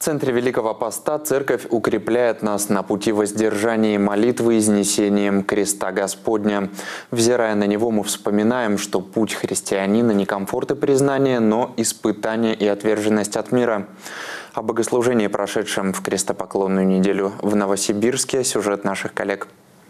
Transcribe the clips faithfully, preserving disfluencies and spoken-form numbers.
центре Великого Поста церковь укрепляет нас на пути воздержания и молитвы изнесением креста Господня. Взирая на него, мы вспоминаем, что путь христианина не комфорт и признание, но испытание и отверженность от мира. О богослужении, прошедшем в крестопоклонную неделю в Новосибирске, сюжет наших коллег.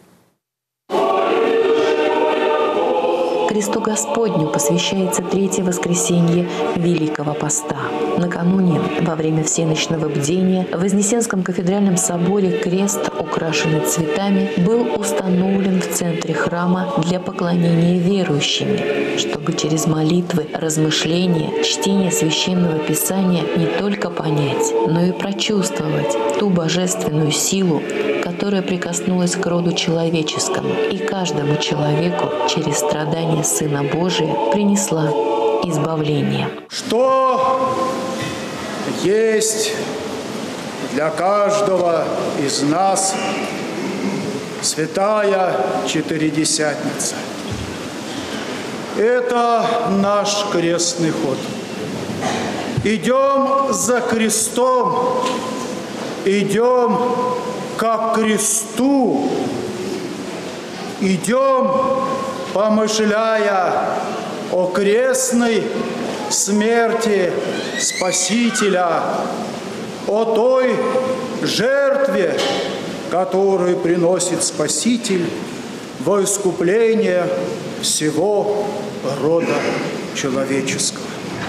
Кресту Господню посвящается третье воскресенье Великого Поста. Накануне, во время всеночного бдения, в Вознесенском кафедральном соборе крест, украшенный цветами, был установлен в центре храма для поклонения верующими, чтобы через молитвы, размышления, чтение Священного Писания не только понять, но и прочувствовать ту божественную силу, которая прикоснулась к роду человеческому и каждому человеку через страдания Сына Божия принесла избавление. Что есть для каждого из нас святая Четыредесятница? Это наш крестный ход. Идем за крестом, идем ко кресту, идем, помышляя о крестной смерти Спасителя, о той жертве, которую приносит Спаситель во искупление всего рода человеческого.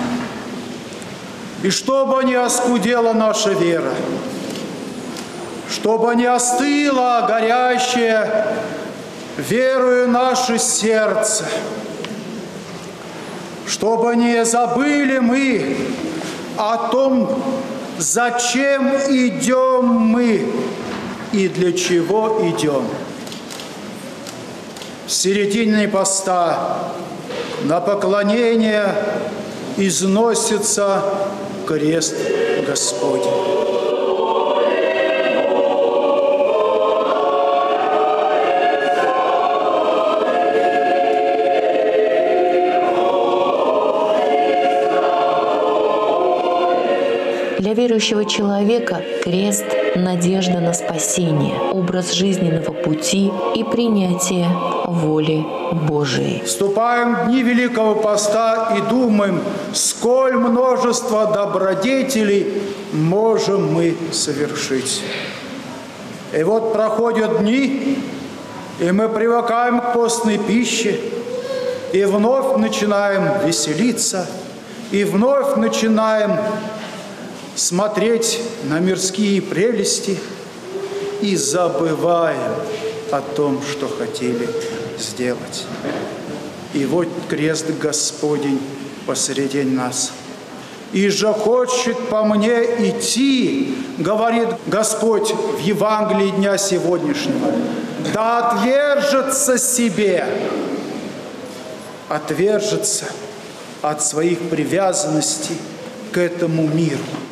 И чтобы не оскудела наша вера, чтобы не остыло горящее верою наше сердце, чтобы не забыли мы о том, зачем идем мы и для чего идем. В середине поста на поклонение износится крест Господень. Для верующего человека крест – надежда на спасение, образ жизненного пути и принятие воли Божией. Вступаем в дни Великого Поста и думаем, сколь множество добродетелей можем мы совершить. И вот проходят дни, и мы привыкаем к постной пище, и вновь начинаем веселиться, и вновь начинаем смотреть на мирские прелести и забываем о том, что хотели сделать. И вот крест Господень посреди нас. «И же хочет по мне идти, — говорит Господь в Евангелии дня сегодняшнего, — да отвержется себе, отвержется от своих привязанностей к этому миру».